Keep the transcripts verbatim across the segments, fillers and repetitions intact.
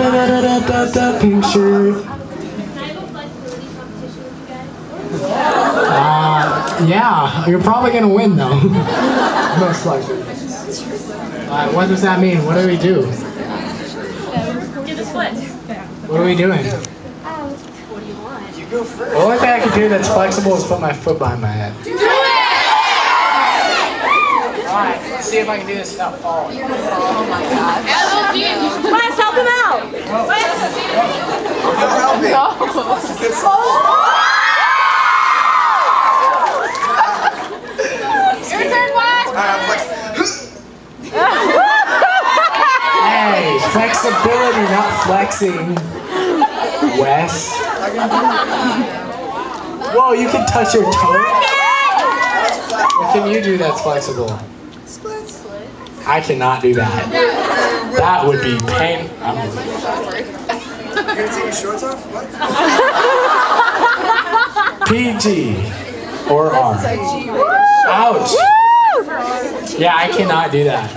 da da da da pink shirt. Uh, yeah, you're probably gonna win though. Most likely. Uh, what does that mean? What do we do? Give the split. What are we doing? What do you want? The only thing I can do that's flexible is put my foot behind my head. Do it! Alright, let's see if I can do this without falling. Oh my god. Wes, help him out! Your turn, Wes! Hey, flexibility, not flexing. Wes. Whoa, you can touch your toe? What can you do that's flexible? I cannot do that. That would be pain. I'm You're gonna take your shorts off? What? P G or R. Ouch. Yeah, I cannot do that.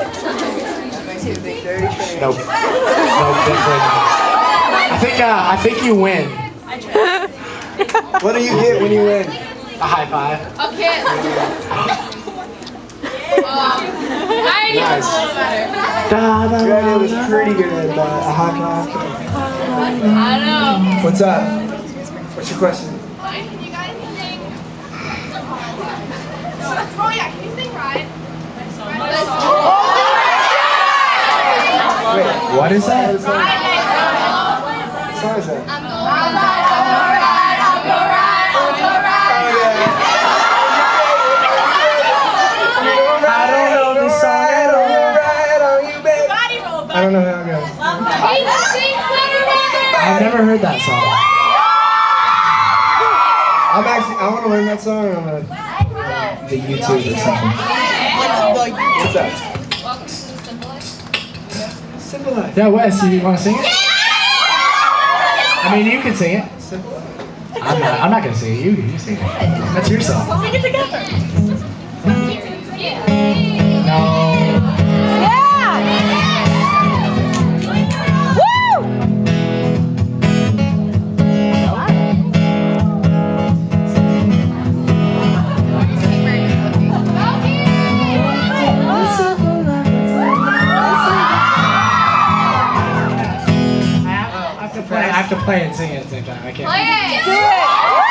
Nope. Nope, definitely not. I think uh, I think you win. What do you get when you win? A high five. Okay. I need Nice. a little better. Da, da, Your idea da, was da. pretty good, but a high five. I know. What's up? What's your question? Can you guys sing? Oh yeah, can you sing Ride? Wait, What is that? what song is that? I'm alright, I'm alright, I'm alright, I'm alright. I don't know this song at all. Right on you, baby. Body roll, I don't know how it goes. I've never heard that song. I'm actually, I want to learn that song on the, the YouTube or something. What's that? Simple Life. Yeah, Wes, you want to sing it? I mean, you can sing it. Simple Life. I'm not. I'm not gonna sing it. You, you sing it. That's your song. Sing it together. No. I have to play and sing it at the same time. I can't. Play it. Do it.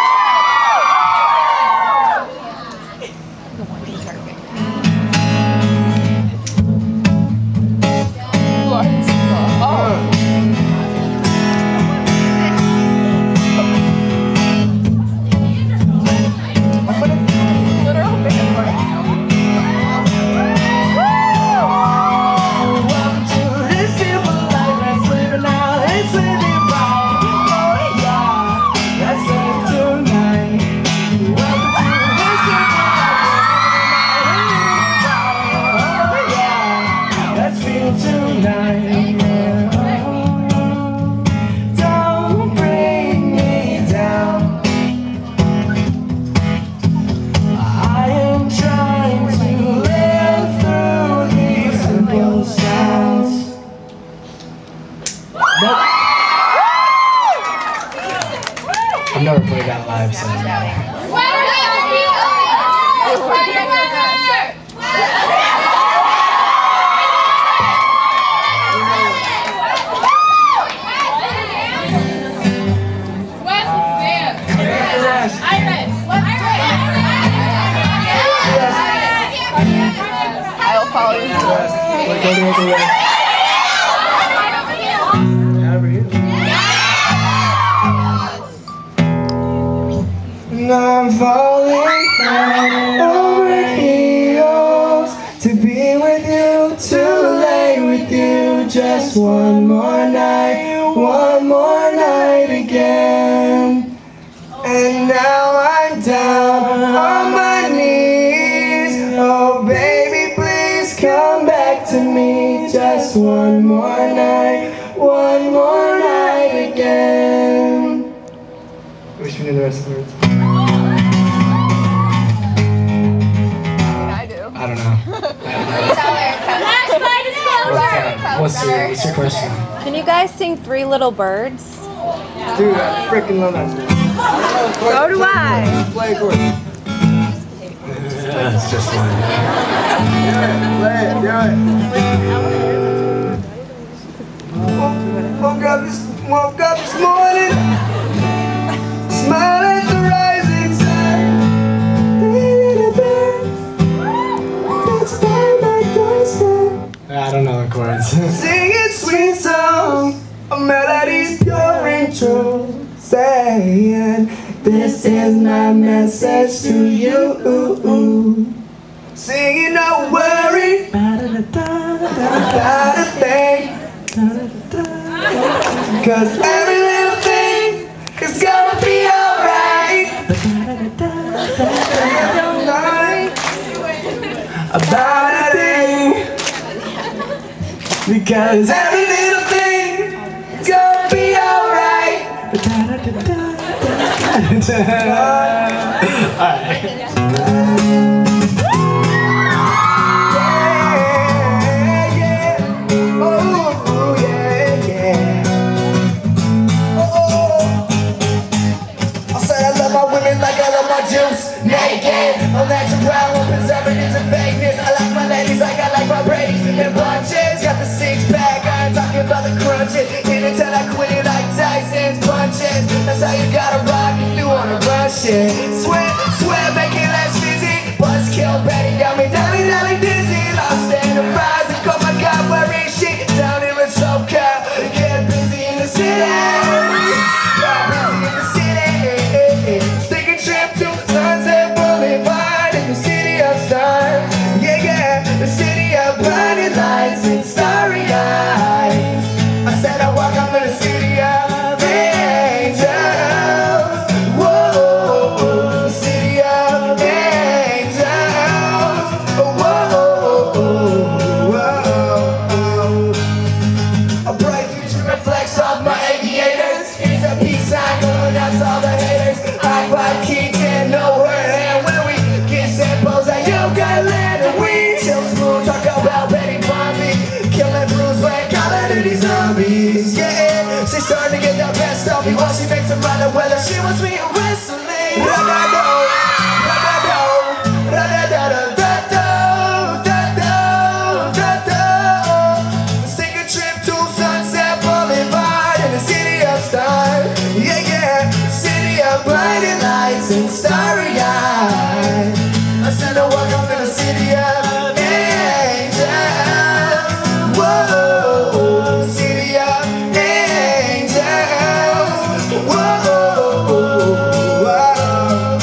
I've never played that live, so I'll follow you. Wait, go the other way. Over here. And I'm falling over heels to be with you, to lay with you just one more night, one more night again. And now I'm down on my knees. Oh baby, please come back to me just one more night, one more night again. I wish we knew the rest of the words. I do. I don't know. I don't know. What's, uh, what's your what's your question? Can you guys sing Three Little Birds? Dude, I freaking love that song. So do I. Play it for me. That's just fine. Play it, do it. Woke up this, woke up this morning, smile at the rising sun. Three little birds, that's by my doorstep. I don't know the chords. Singing sweet songs, a melody's pure and true, saying, this is my message to you. Singing, don't worry about a thing, cause every little thing is gonna be alright. Don't worry about a thing, because every little thing is gonna be alright. Alright. Naked, I'm natural, I'm preservatives and fakeness. I like my ladies like I like my Brady's and bunches. Got the six pack, I ain't talking about the crunches. Hit it till I quit it like Tyson's punches. That's how you gotta rock if you wanna rush it. Swear, swear, make it less busy. Buzzkill Betty got me dolly dolly dizzy. Lost enterprise, and oh my God, where is she? Down here in SoCal, get busy in the city. Got busy in the city. Take a trip to Sunset Boulevard in the city of stars. Yeah, yeah, the city of blinding lights and starry eyes. I said I walk up in the city of angels. Whoa, the city of angels. Whoa, whoa. A bright future reflects off my aviators. Here's a peace sign going out to all the haters. High five kids and no word. And when we get samples at yoga land, and we chill smooth, talk about Betty Bombay, killing Bruce Wayne, calling to these zombies. Yeah, she's starting to get the best of me while she makes a run of weather. She wants me wrestling. Ra-da-do, ra-da-do, ra-da-da-da-da-do, da-do, da-do. Let's take a trip to Sunset Boulevard in the city of stars. Yeah, yeah, city of blinding lights and starry eyes. I said I walk up in the city of angels. Whoa, city of angels. Whoa, whoa.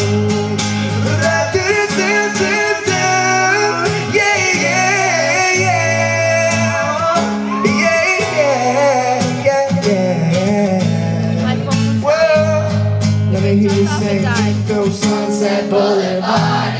Da-do-do-do-do. Yeah, yeah, yeah. Yeah, yeah, yeah. Whoa. Let me hear you sing. Go Sunset Boulevard.